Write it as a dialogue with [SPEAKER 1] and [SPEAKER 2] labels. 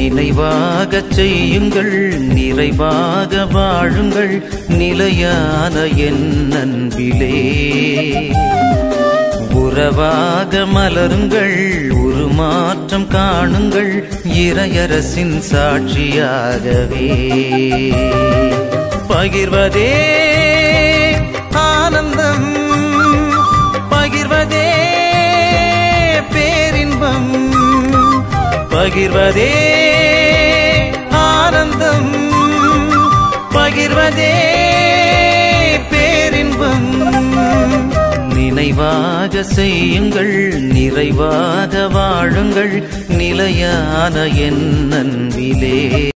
[SPEAKER 1] நினைவாகச் செய்யுங்கள் நிறைவாக வாழுங்கள் நிலையான என் அன்பிலே உறவாக மலருங்கள் உருமாற்றம் காணுங்கள் இறையரசின் சாட்சியாகவே பகிர்வதே ஆனந்தம் பகிர்வதே பேரின்பம் பகிர்வதே ஆனந்தம் பகிர்வதே பேரின்பம் நினைவாக செய்யுங்கள் நிறைவாக வாழுங்கள் நிலையான என் அன்பிலே